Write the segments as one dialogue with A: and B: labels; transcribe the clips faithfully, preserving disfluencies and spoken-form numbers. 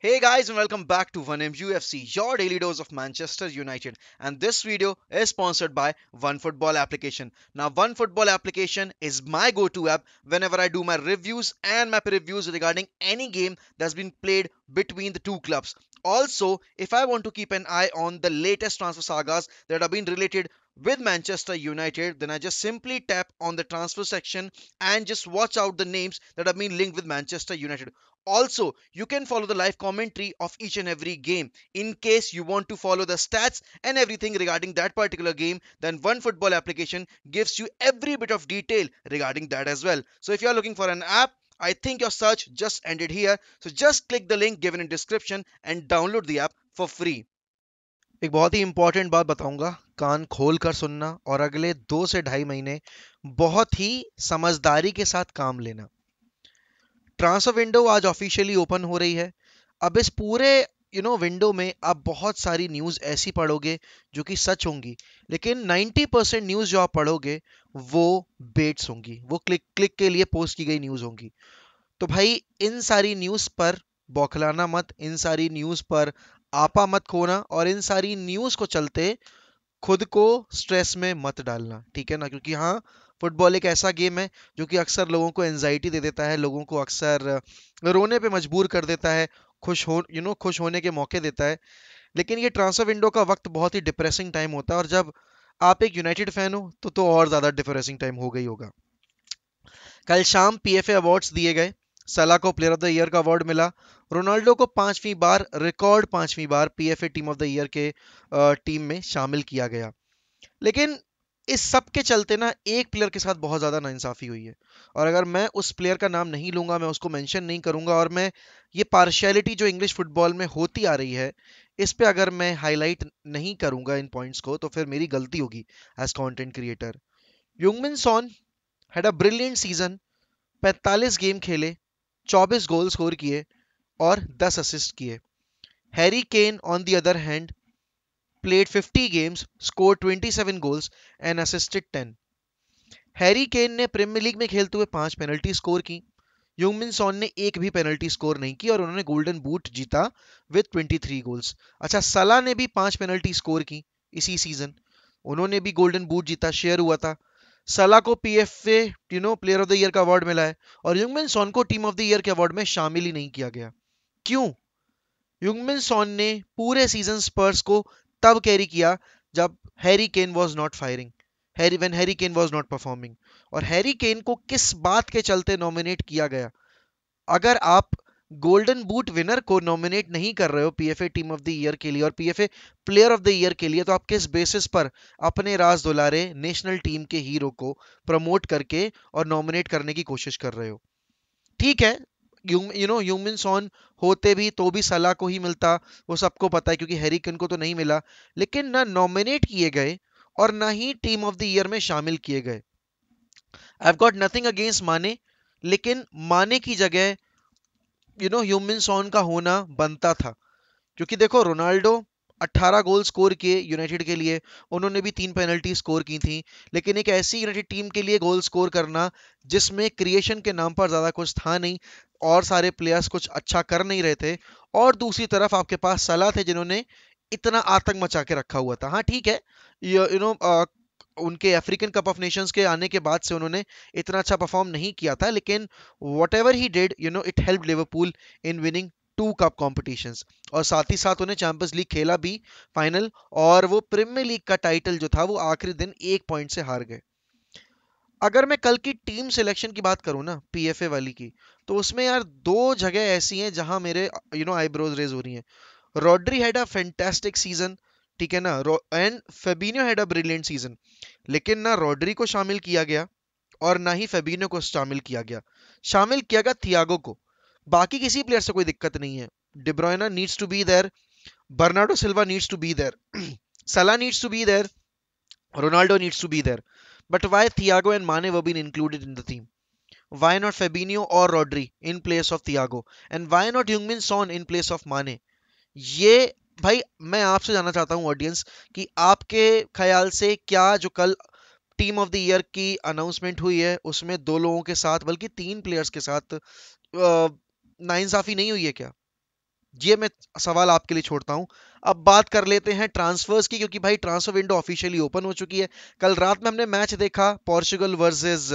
A: Hey guys, and welcome back to one M U F C, your daily dose of Manchester United. And this video is sponsored by OneFootball application. Now, OneFootball application is my go-to app whenever I do my reviews and map reviews regarding any game that's been played between the two clubs. Also, if I want to keep an eye on the latest transfer sagas that have been related with Manchester United, then I just simply tap on the transfer section and just watch out the names that have been linked with Manchester United. Also, you can follow the live commentary of each and every game. In case you want to follow the stats and everything regarding that particular game, then OneFootball application gives you every bit of detail regarding that as well. So if you are looking for an app, I think your search just ended here. So just click the link given in description and download the app for free. एक बहुत ही important बात बताऊंगा, कान खोल कर सुनना और अगले दो से ढाई महीने बहुत ही समझदारी के साथ काम लेना। ट्रांसफर विंडो आज ऑफिशियली ओपन हो रही है। अब इस पूरे यू नो विंडो में आप बहुत सारी न्यूज़ ऐसी पढ़ोगे जो कि सच होंगी, लेकिन नाइन्टी परसेंट न्यूज़ जो आप पढ़ोगे वो बेट्स होंगी, वो क्लिक क्लिक के लिए पोस्ट की गई न्यूज़ होंगी। तो भाई, इन सारी न्यूज़ पर बौखलाना मत, इन सारी न्यूज़ पर आपा मत खोना और इन सारी न्यूज़ को चलते खुद को स्ट्रेस में मत डालना, ठीक है ना? क्योंकि हाँ, फुटबॉल एक ऐसा गेम है जो कि अक्सर लोगों को एंजाइटी दे देता है, लोगों को अक्सर रोने पे मजबूर कर देता है, खुश हो यू नो खुश होने के मौके देता है। लेकिन ये ट्रांसफर विंडो का वक्त बहुत ही डिप्रेसिंग टाइम होता है, और जब आप एक यूनाइटेड फैन हो तो तो और ज्यादा डिप्रेसिंग टाइम हो गई होगा। कल शाम पीएफए अवार्ड्स दिए गए। सलाह को प्लेयर ऑफ द ईयर का अवार्ड मिला। रोनाल्डो को पांचवी बार, रिकॉर्ड पांचवी बार PFA team of the year के टीम में शामिल किया गया। लेकिन इस सब के चलते ना एक प्लेयर के साथ बहुत ज्यादा नाइंसाफी हुई है, और अगर मैं उस प्लेयर का नाम नहीं लूंगा, मैं उसको मेंशन नहीं करूंगा, और मैं ये पार्शियलिटी जो इंग्लिश फुटबॉल में होती आ रही है इस पे अगर मैं हाईलाइट नहीं करूंगा इन पॉइंट्स को, तो फिर मेरी गलती होगी as content creator. Heung-min Son had a brilliant season. पैंतालीस गेम खेले, चौबीस गोल स्कोर किए और दस असिस्ट किए। Harry Kane on the other hand played fifty games, scored twenty-seven goals and assisted ten. Harry Kane ने प्रीमियर लीग में खेलते हुए पांच पेनल्टी स्कोर की। यूंगमिन सॉन ने एक भी पेनल्टी स्कोर नहीं की और उन्होंने गोल्डन बूट जीता विद तेईस गोल्स। अच्छा, सला ने भी पांच पेनल्टी स्कोर की इसी सीजन, उन्होंने भी गोल्डन बूट जीता, शेयर हुआ था। सला को PFA you know player of the year का अवार्ड मिला है, और यूंगमिन सॉन को टीम ऑफ द ईयर के अवार्ड में शामिल ही नहीं किया गया। क्यों? यूंगमिन सॉन ने पूरे सीजन स्पर्स को तब कैरी किया जब Harry Kane was not firing, Harry when Harry Kane was not performing. और हैरी केन को किस बात के चलते नॉमिनेट किया गया? अगर आप गोल्डन बूट विनर को नॉमिनेट नहीं कर रहे हो PFA team of the year के लिए और PFA player of the year के लिए, तो आप किस बेसिस पर अपने राज दुलारे नेशनल टीम के हीरो को प्रमोट करके और नॉमिनेट करने की कोशिश कर रहे हो? ठीक है, यू नो ह्यूमिन सॉन होते भी तो भी सलाह को ही मिलता, वो सबको पता है, क्योंकि हैरी केन को तो नहीं मिला। लेकिन ना नॉमिनेट किए गए और ना ही टीम ऑफ द ईयर में शामिल किए गए। I have got nothing against Mane, लेकिन माने की जगह यू नो ह्यूमिन सॉन का होना बनता था। क्योंकि देखो, रोनाल्डो अठारह गोल स्कोर किए यूनाइटेड के लिए, उन्होंने भी तीन पेनल्टी स्कोर की थी। लेकिन एक ऐसी यूनाइटेड टीम के लिए गोल स्कोर करना जिसमें क्रिएशन के नाम पर ज़्यादा कुछ था नहीं और सारे प्लेयर्स कुछ अच्छा कर नहीं रहे थे, और दूसरी तरफ आपके पास सलाह थे जिन्होंने इतना आतंक मचा के रखा हुआ था। हाँ ठीक है, यू नो उनके अफ्रीकन कप ऑफ नेशंस के आने के बाद से उन्होंने इतना अच्छा परफॉर्म नहीं किया था, लेकिन whatever he did, you know it help Liverpool in winning two cup competitions. और साथ ही साथ उन्हें चैंपियंस लीग खेला भी फाइनल, और वो प्रीमियर लीग का टाइटल जो था वो आखिरी दिन एक पॉइंट से हार गए। अगर मैं कल की टीम सिलेक्शन की बात करूं ना, पीएफए वाली की, तो उसमें यार दो जगह ऐसी हैं जहां मेरे यू नो आईब्रोज रेज हो रही हैं। Rodri had a fantastic season, ठीक है ना, and Fabinho had a brilliant season. लेकिन ना रॉड्री को शामिल किया गया और ना ही फेबिनियो को शामिल किया गया। शामिल किया गया थियागो को। बाकी किसी प्लेयर से कोई दिक्कत नहीं है। De Bruyne needs to be there, Bernardo Silva needs to be there, Salah needs to be there, Ronaldo needs to be there. But why Thiago and Mane were been included in the team? Why not Fabinho or Rodri in place of Thiago? And why not Heung-min Son in place of Mane? ये भाई, मैं आपसे जानना चाहता हूँ audience, कि आपके ख्याल से क्या जो कल टीम ऑफ द ईयर की अनाउंसमेंट हुई है उसमें दो लोगों के साथ, बल्कि तीन प्लेयर्स के साथ नाइंसाफी नहीं हुई है क्या? ये मैं सवाल आपके लिए छोड़ता हूं। अब बात कर लेते हैं ट्रांसफर्स की, क्योंकि भाई ट्रांसफर विंडो ऑफिशियली ओपन हो चुकी है। कल रात में हमने मैच देखा, पोर्चुगल वर्सेस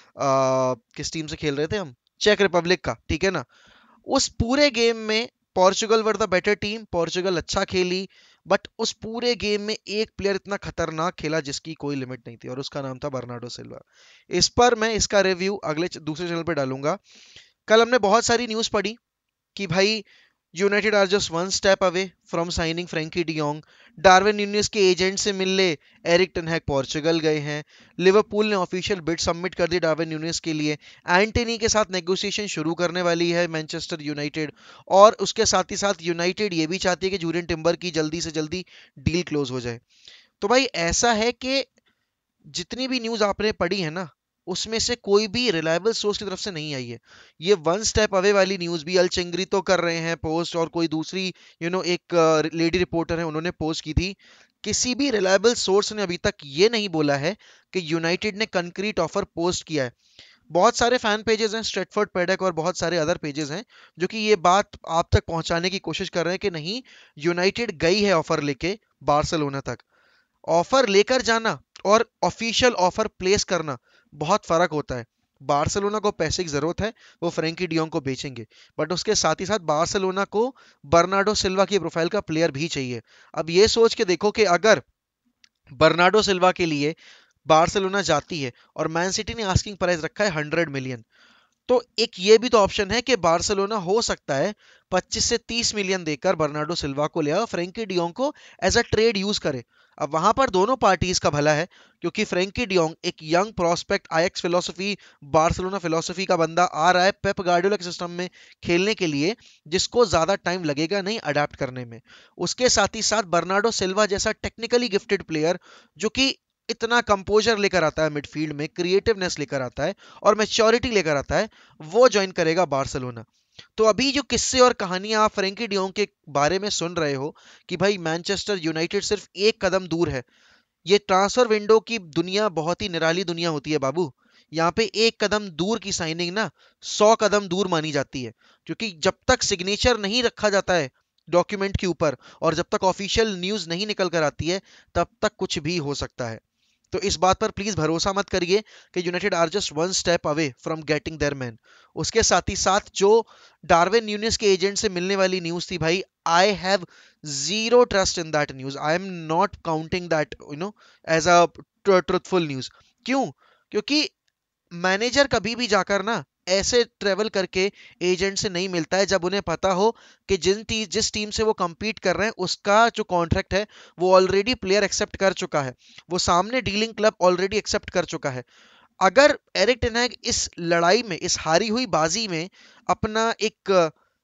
A: किस टीम से खेल रहे थे हम, चेक रिपब्लिक का, ठीक है ना। उस पूरे गेम में Portugal were the better team, Portugal अच्छा खेली, बट उस पूरे गेम में एक प्लेयर इतना खतरनाक खेला जिसकी कोई लिमिट नहीं थी, और उसका नाम था बर्नार्डो सिल्वा। इस पर मैं इसका रिव्यू अगले दूसरे चैनल पे डालूंगा। कल हमने बहुत सारी न्यूज़ पढ़ी कि भाई United are just one step away from signing Frenkie de Jong. Darwin Nunez के एजेंट से मिलने एरिक टेन हैग पोर्चुगल गए हैं। लिवरपूल ने ऑफिशियल बिड सबमिट कर दी डार्विन न्यूनेस के लिए। एंटनी के साथ नेगोशिएशन शुरू करने वाली है मैनचेस्टर यूनाइटेड। और उसके साथ ही साथ यूनाइटेड ये भी चाहती है कि जूरियन टिम्बर की जल्दी से जल्दी डील क्लोज हो जाए। तो भाई ऐसा है कि जितनी भी न्यूज़ आपने पढ़ी है ना, उसमें से कोई भी रिलायबल सोर्स की तरफ से नहीं आई है। ये वन स्टेप अवे वाली न्यूज़ भी अल चिंगरी तो कर रहे हैं पोस्ट, और कोई दूसरी यू नो एक लेडी रिपोर्टर है, उन्होंने पोस्ट की थी। किसी भी रिलायबल सोर्स ने अभी तक ये नहीं बोला है कि यूनाइटेड ने कंक्रीट ऑफर पोस्ट किया है। बहुत सारे फैन पेजेस हैं, स्ट्रेटफोर्ड पेडक और बहुत सारे अदर पेजेस हैं, जो कि ये बात आप तक पहुंचाने की कोशिश कर रहे हैं कि नहीं, यूनाइटेड गई है ऑफर लेके बार्सिलोना तक। ऑफर लेकर जाना और ऑफिशियल ऑफर प्लेस करना बहुत फर्क होता है। बार्सिलोना को पैसे की जरूरत है, वो फ्रैंकी डियोंग को बेचेंगे, बट उसके साथ ही साथ बार्सिलोना को बर्नार्डो सिल्वा की प्रोफाइल का प्लेयर भी चाहिए। अब ये सोच के देखो कि अगर बर्नार्डो सिल्वा के लिए बार्सिलोना जाती है और मैन सिटी ने आस्किंग प्राइस रखा है हंड्रेड मिलियन, तो एक ये भी तो ऑप्शन है कि बार्सिलोना हो सकता है पच्चीस से तीस मिलियन देकर बर्नार्डो सिल्वा को ले और फ्रैंकी डियोंग को एज अ ट्रेड यूज करे। अब वहां पर दोनों पार्टीज का भला है, क्योंकि फ्रैंकी डियोंग एक young prospect, Ajax philosophy, Barcelona philosophy का बंदा आ रहा है पेप गार्डियोला के सिस्टम में खेलने के लिए, जिसको ज्यादा टाइम लगेगा नहीं अडेप्ट करने में। उसके साथ ही साथ बर्नार्डो सिल्वा जैसा टेक्निकली गिफ्टेड प्लेयर, जो कि इतना कंपोजर लेकर आता है मिडफील्ड में, क्रिएटिवनेस लेकर आता है और मैच्योरिटी लेकर आता है, वो ज्वाइन करेगा बार्सिलोना। तो अभी जो किस्से और कहानियां आप फ्रैंकी डियोंग के बारे में सुन रहे हो कि भाई मैनचेस्टर यूनाइटेड सिर्फ एक कदम दूर है, ये ट्रांसफर विंडो की दुनिया बहुत ही निराली दुनिया होती है बाबू। यहाँ पे एक कदम दूर की साइनिंग ना सौ कदम दूर मानी जाती है, क्योंकि जब तक सिग्नेचर नहीं रखा जाता है डॉक्यूमेंट के ऊपर और जब तक ऑफिशियल न्यूज नहीं निकल कर आती है, तब तक कुछ भी हो सकता है। तो इस बात पर प्लीज भरोसा मत करिए कि United are just one step away from getting there man. उसके साथ ही साथ जो डार्विन न्यूनेस के एजेंट से मिलने वाली न्यूज थी भाई, I have zero trust in that news. I am not counting that you know as a truthful news. क्यों? क्योंकि मैनेजर कभी भी जाकर ना ऐसे ट्रेवल करके एजेंट से नहीं मिलता है जब उन्हें पता हो कि जिन टी, जिस टीम से वो compete कर रहे हैं उसका जो कॉन्ट्रैक्ट है वो ऑलरेडी प्लेयर एक्सेप्ट कर चुका है, वो सामने डीलिंग क्लब ऑलरेडी एक्सेप्ट कर चुका है। अगर एरिक टेन हैग इस लड़ाई में, इस हारी हुई बाजी में अपना एक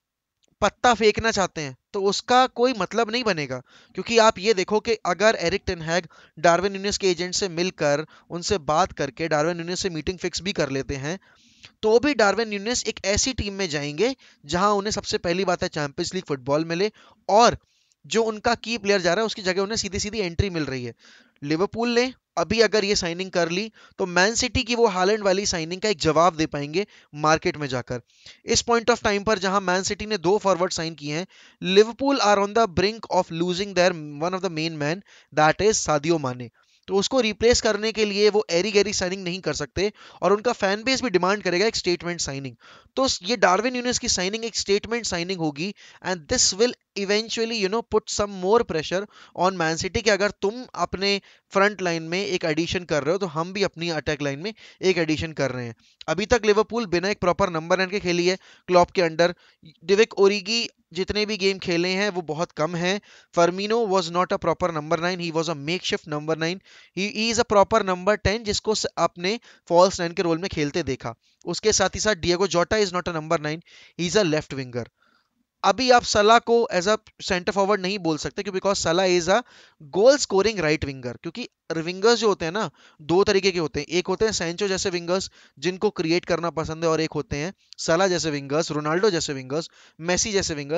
A: पत्ता फेंकना चाहते हैं तो उसका कोई मतलब नहीं बनेगा। क्योंकि आप ये देखो कि अगर Erik ten Hag Darwin Nunez के एजेंट से मिलकर उनसे बात करके डार्विन न्यूनेस से मीटिंग फिक्स भी कर लेते हैं, तो भी डार्विन न्यूनेस एक ऐसी टीम में जाएंगे जहां उन्हें सबसे पहली बात है चैंपियंस लीग फुटबॉल मिले, और जो उनका की प्लेयर जा रहा है उसकी जगह उन्हें सीधी सीधी एंट्री मिल रही है। लिवरपूल ने अभी अगर ये साइनिंग कर ली तो मैन सिटी की वो हालैंड वाली साइनिंग का एक जवाब दे पाएंगे मार्केट में जाकर। इस पॉइंट ऑफ टाइम पर जहां मैन सिटी ने दो फॉरवर्ड साइन किए हैं, Liverpool are on the brink of losing their one of the main man, that is Sadio Mane. तो उसको रिप्लेस करने के लिए वो एरी गैरी साइनिंग नहीं कर सकते, और उनका फैन बेस भी डिमांड करेगा एक स्टेटमेंट साइनिंग। तो ये डार्विन न्यूनेस की साइनिंग एक स्टेटमेंट साइनिंग होगी, and this will eventually you know put some more pressure on Man City कि अगर तुम अपने फ्रंट लाइन में एक एडिशन कर रहे हो तो हम भी अपनी अटैक लाइन में एक एडिशन कर रहे हैं। अभी तक लिवरपूल बिना एक प्रॉपर नंबर नाइन के खेली है क्लॉप के अंडर। डिविक ओरिगी जितने भी गेम खेले हैं वो बहुत कम हैं। Firmino was not a proper number nine, he was a makeshift number nine. He is a proper number ten जिसको आपने फॉल्स नाइन के रोल में खेलते देखा। उसके साथ ही साथ Diego Jota is not a number nine, he is a left winger. अभी आप सलाह को एज अ सेंटर फॉरवर्ड नहीं बोल सकते, क्योंकि because Salah is a goal scoring right winger. क्योंकि विंगर्स जो होते हैं ना, दो तरीके के होते हैं, एक होते हैं सैंचो जैसे विंगर्स जिनको क्रिएट करना पसंद है, और एक होते हैं सलाह जैसे विंगर्स, रोनाल्डो जैसे विंगर्स, मेसी जैसे विंगर्स।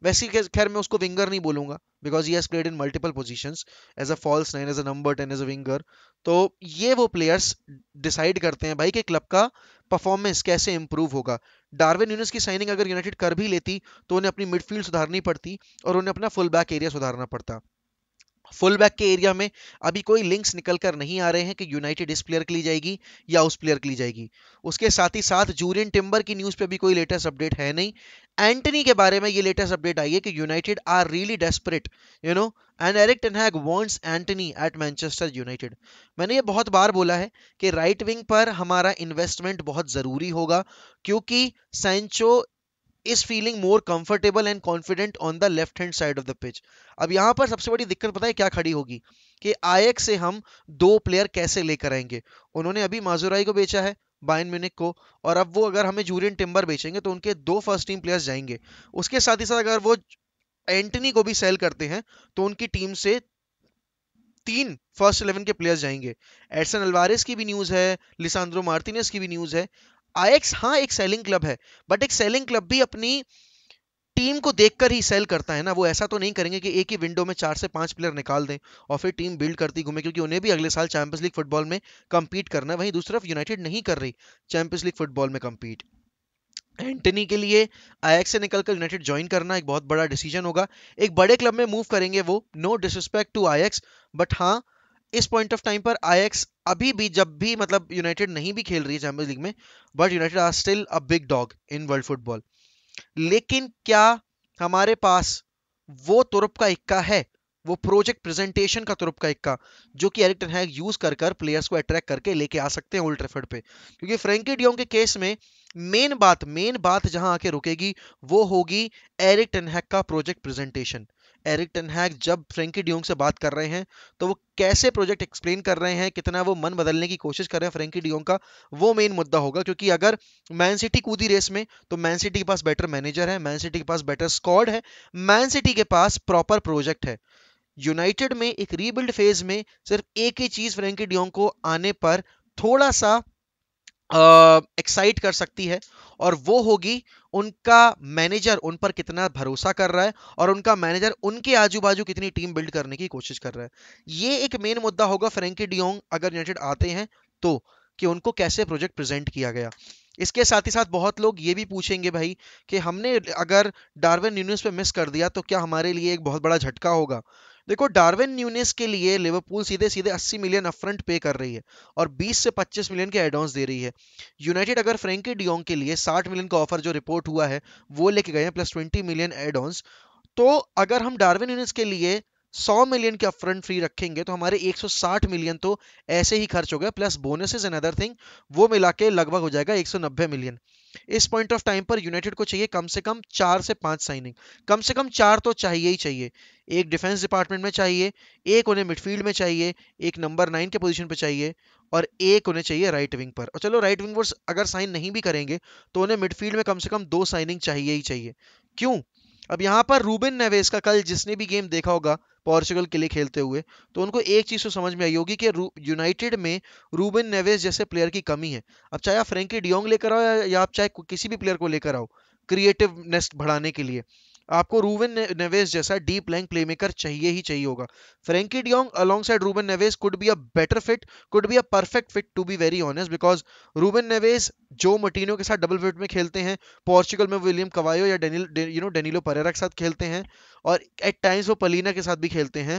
A: वैसे ही खैर मैं उसको विंगर नहीं बोलूंगा, because he has played in multiple positions, as a false nine, as a number ten, as a winger. तो ये वो प्लेयर्स डिसाइड करते हैं भाई कि क्लब का परफॉर्मेंस कैसे इंप्रूव होगा। डार्विन न्यूनेस की साइनिंग अगर यूनाइटेड कर भी लेती तो उन्हें अपनी मिडफील्ड सुधारनी पड़ती और उन्हें अपना फुल बैक एरिया सुधारना पड़ता। फुल बैक के एरिया में अभी कोई लिंक्स निकल कर नहीं आ रहे हैं कि यूनाइटेड इस प्लेयर के लिए जाएगी या उस प्लेयर के लिए जाएगी। उसके साथ ही साथ जूरियन टिम्बर की न्यूज़ पे भी कोई लेटेस्ट अपडेट है नहीं। एंटनी के बारे में ये लेटेस्ट अपडेट आई है कि United are really desperate, you know, and Erik ten Hag wants Antony at Manchester United. मैंने ये बहुत बार बोला है कि राइट विंग पर हमारा इन्वेस्टमेंट बहुत ज़रूरी होगा, क्योंकि Sancho is feeling more comfortable and confident on the left hand side of the pitch। अब यहाँ पर सबसे बड़ी दिक्कत पता है क्या खड़ी होगी कि आयेक्स से हम दो प्लेयर कैसे लेकर आएंगे। उन्होंने अभी माजुराई को बेचा है बायर्न म्यूनिख को, और अब वो अगर हमें जूरियन टिम्बर बेचेंगे तो उनके दो फर्स्ट टीम प्लेयर्स जाएंगे। उसके साथ ही साथ अगर वो एंटनी को भी सेल करते हैं तो उनकी टीम से तीन फर्स्ट इलेवन के प्लेयर्स जाएंगे। एडसन अल्वारेस की भी न्यूज है, लिसांद्रो मार्टिनेस की भी न्यूज है। आयेक्स हाँ एक सेलिंग क्लब है, बट एक सेलिंग क्लब भी अपनी टीम को देखकर ही सेल करता है ना। वो ऐसा तो नहीं करेंगे कि एक ही विंडो में चार से पांच प्लेयर निकाल दें और फिर टीम बिल्ड करती घूमे, क्योंकि उन्हें भी अगले साल चैंपियंस लीग फुटबॉल में कंपीट करना है। वहीं दूसरी तरफ यूनाइटेड नहीं कर रही चैंपियंस लीग फुटबॉल में कंपीट। एंटनी के लिए आयेक्स से निकलकर यूनाइटेड ज्वाइन करना एक बहुत बड़ा डिसीजन होगा। एक बड़े क्लब में मूव करेंगे वो, no disrespect to Ajax, but हाँ इस पॉइंट ऑफ टाइम पर आयेक्स अभी भी, जब भी मतलब यूनाइटेड नहीं भी खेल रही है चैंपियंस लीग में, but United are still a big dog in world football. लेकिन क्या हमारे पास वो तुरुप का इक्का है, वो प्रोजेक्ट प्रेजेंटेशन का तुरुप का इक्का, जो कि एरिक टेन हैग यूज कर कर प्लेयर्स को अट्रैक्ट करके लेके आ सकते हैं ओल्ड ट्रैफर्ड पे। क्योंकि फ्रैंकी डियोंग के केस में मेन बात मेन बात जहां आके रुकेगी वो होगी एरिक टेन हैग का project presentation. Erik ten Hag जब फ्रैंकी डियोंग से बात कर रहे हैं तो वो कैसे प्रोजेक्ट एक्सप्लेन कर रहे हैं, कितना वो मन बदलने की कोशिश कर रहे हैं फ्रैंकी डियोंग का, वो मेन मुद्दा होगा। क्योंकि अगर मैन सिटी कूदी रेस में तो मैन सिटी के पास बेटर मैनेजर है, मैन सिटी के पास बेटर स्क्वाड है, मैन सिटी के पास प्रॉपर प्रोजेक्ट है। यूनाइटेड में एक रीबिल्ड फेज में सिर्फ एक ही चीज फ्रैंकी डियोंग को आने पर थोड़ा सा एक्साइट कर सकती है, और वो होगी उनका मैनेजर उन पर कितना भरोसा कर रहा है और उनका मैनेजर उनके आजू बाजू कितनी टीम बिल्ड करने की कोशिश कर रहा है। ये एक मेन मुद्दा होगा फ्रैंकी डियोंग अगर यूनाइटेड आते हैं तो, कि उनको कैसे प्रोजेक्ट प्रेजेंट किया गया। इसके साथ ही साथ बहुत लोग ये भी पूछेंगे भाई कि हमने अगर डार्विन न्यूनेस पे मिस कर दिया तो क्या हमारे लिए एक बहुत बड़ा झटका होगा। देखो डार्विन न्यूनेस के लिए लिवरपूल सीधे सीधे अस्सी मिलियन अपफ्रंट पे कर रही है और बीस से पच्चीस मिलियन के एडॉन्स दे रही है। यूनाइटेड अगर फ्रैंकी डियोंग के लिए साठ मिलियन का ऑफर जो रिपोर्ट हुआ है वो लेके गए हैं, प्लस ट्वेंटी मिलियन एडॉन्स, तो अगर हम डार्विन न्यूनेस के लिए सौ मिलियन के अपफ्रंट फ्री रखेंगे तो हमारे एक सौ साठ मिलियन तो ऐसे ही खर्च हो गए, plus bonuses and other thing, वो मिला के लगभग हो जाएगा एक सौ नब्बे मिलियन। इस पॉइंट ऑफ टाइम पर यूनाइटेड को चाहिए कम से कम चार से पांच साइनिंग, कम से कम चार तो चाहिए ही चाहिए। एक डिफेंस डिपार्टमेंट में चाहिए, एक उन्हें मिडफील्ड में चाहिए, एक नंबर नाइन के पोजीशन पे चाहिए, और एक उन्हें चाहिए राइट विंग पर। और चलो राइट विंग पर अगर साइन नहीं भी करेंगे तो उन्हें मिडफील्ड में कम से कम दो साइनिंग चाहिए ही चाहिए। क्यों? अब यहाँ पर रूबेन नेवेस का कल जिसने भी गेम देखा होगा पोर्चुगल के लिए खेलते हुए, तो उनको एक चीज तो समझ में आई होगी कि यूनाइटेड में रूबेन नेवेस जैसे प्लेयर की कमी है। अब चाहे आप फ्रैंकी डियोंग लेकर आओ या, या आप चाहे किसी भी प्लेयर को लेकर आओ क्रिएटिवनेस बढ़ाने के लिए, आपको रूबेन नेवेस जैसा डीप लाइन प्लेमेकर चाहिए ही चाहिए होगा। Frenkie de Jong alongside Ruben Neves could be a better fit, could be a perfect fit to be very honest, because Ruben Neves जो मर्टिनो के साथ डबल फिट में खेलते हैं, पोर्चुगल में विलियम कवायो या Danil you know Danilo Pereira के साथ खेलते हैं, और एट टाइम्स वो पलीना के साथ भी खेलते हैं।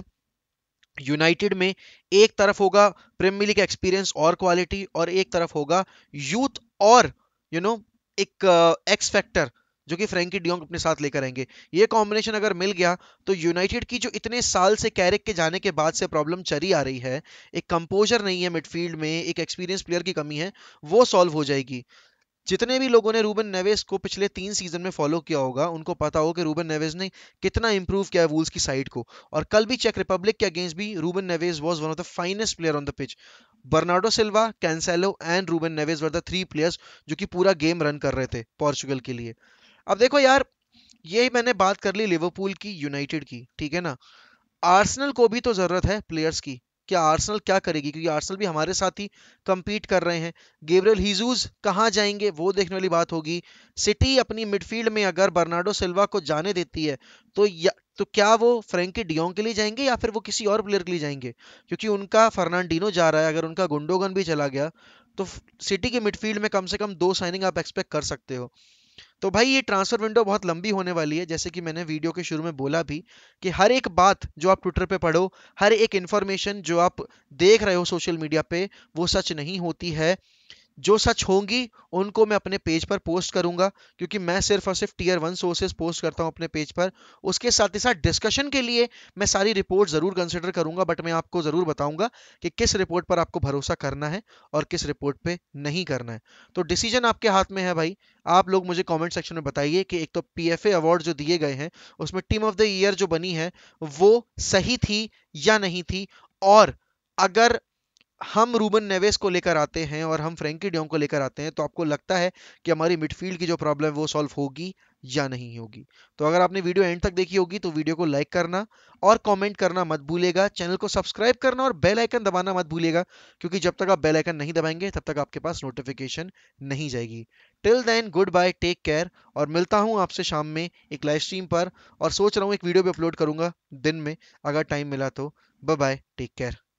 A: यूनाइटेड में एक तरफ होगा प्रीमियर लीग एक्सपीरियंस और क्वालिटी, और एक तरफ होगा यूथ और यू you नो know, एक एक्स uh, फैक्टर जो कि फ्रैंकी डियोंग अपने साथ लेकर आएंगे। ये कॉम्बिनेशन अगर मिल गया तो यूनाइटेड की जो इतने साल से कैरिक के जाने के बाद से प्रॉब्लम चली आ रही है, एक कंपोजर नहीं है मिडफील्ड में, एक एक्सपीरियंस प्लेयर की कमी है, वो सॉल्व हो जाएगी। जितने भी लोगों ने रूबेन नेवेस को पिछले तीन सीजन में फॉलो किया होगा उनको पता हो कि रूबेन नेवेस ने कितना इंप्रूव किया है वूल्स की साइड को। और कल भी चेक रिपब्लिक के अगेंस्ट भी Ruben Neves was one of the finest player on the pitch. Bernardo Silva, Cancelo and Ruben Neves were the three players जो कि पूरा गेम रन कर रहे थे पोर्चुगल के लिए। अब देखो यार, ये मैंने बात कर ली लिवरपूल की, यूनाइटेड की, ठीक है ना। आर्सेनल को भी तो जरूरत है प्लेयर्स की। क्या आर्सेनल क्या करेगी, क्योंकि आर्सेनल भी हमारे साथ ही compete कर रहे हैं। गेब्रियल हीजूस कहाँ जाएंगे वो देखने वाली बात होगी। सिटी अपनी मिडफील्ड में अगर बर्नार्डो सिल्वा को जाने देती है तो या, तो क्या वो फ्रैंकी डियोंग के लिए जाएंगे या फिर वो किसी और प्लेयर के लिए जाएंगे, क्योंकि उनका फर्नांडिनो जा रहा है, अगर उनका गुंडोगन भी चला गया तो सिटी के मिडफील्ड में कम से कम दो साइनिंग आप एक्सपेक्ट कर सकते हो। तो भाई ये ट्रांसफर विंडो बहुत लंबी होने वाली है, जैसे कि मैंने वीडियो के शुरू में बोला भी कि हर एक बात जो आप ट्विटर पे पढ़ो, हर एक इंफॉर्मेशन जो आप देख रहे हो सोशल मीडिया पे, वो सच नहीं होती है। जो सच होंगी उनको मैं अपने पेज पर पोस्ट करूंगा, क्योंकि मैं सिर्फ और सिर्फ टीयर वन सोर्सेज पोस्ट करता हूं अपने पेज पर। उसके साथ ही साथ डिस्कशन के लिए मैं सारी रिपोर्ट जरूर कंसिडर करूंगा, बट मैं आपको जरूर बताऊंगा कि किस रिपोर्ट पर आपको भरोसा करना है और किस रिपोर्ट पे नहीं करना है। तो डिसीजन आपके हाथ में है भाई। आप लोग मुझे कमेंट सेक्शन में बताइए कि एक तो पीएफए अवार्ड जो दिए गए हैं उसमें टीम ऑफ द ईयर जो बनी है वो सही थी या नहीं थी, और अगर हम रूबन नेवेस को लेकर आते हैं और हम फ्रैंकी डियोंग को लेकर आते हैं तो आपको लगता है कि हमारी मिडफील्ड की जो प्रॉब्लम है वो सॉल्व होगी या नहीं होगी। तो अगर आपने वीडियो एंड तक देखी होगी तो वीडियो को लाइक करना और कमेंट करना मत भूलिएगा, चैनल को सब्सक्राइब करना और बेल आइकन दबाना मत भूलिएगा, क्योंकि जब तक आप बेल आइकन नहीं दबाएंगे तब तक आपके पास नोटिफिकेशन नहीं जाएगी। Till then good bye, take care, और मिलता हूं आपसे शाम में एक लाइव स्ट्रीम पर, और सोच रहा हूं एक वीडियो भी अपलोड करूंगा दिन में अगर टाइम मिला तो। Bye bye, take care.